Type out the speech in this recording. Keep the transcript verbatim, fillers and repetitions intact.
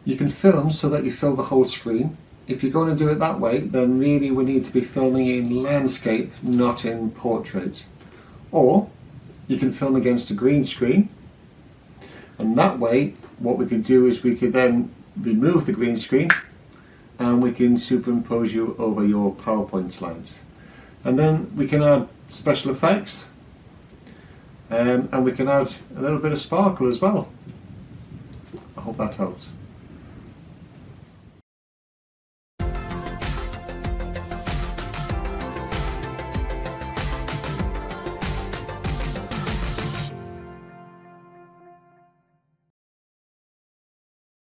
You can film so that you fill the whole screen. If you're going to do it that way, then really we need to be filming in landscape, not in portrait. Or you can film against a green screen, and that way what we could do is we could then remove the green screen and we can superimpose you over your PowerPoint slides. And then we can add special effects, um, and we can add a little bit of sparkle as well. I hope that helps.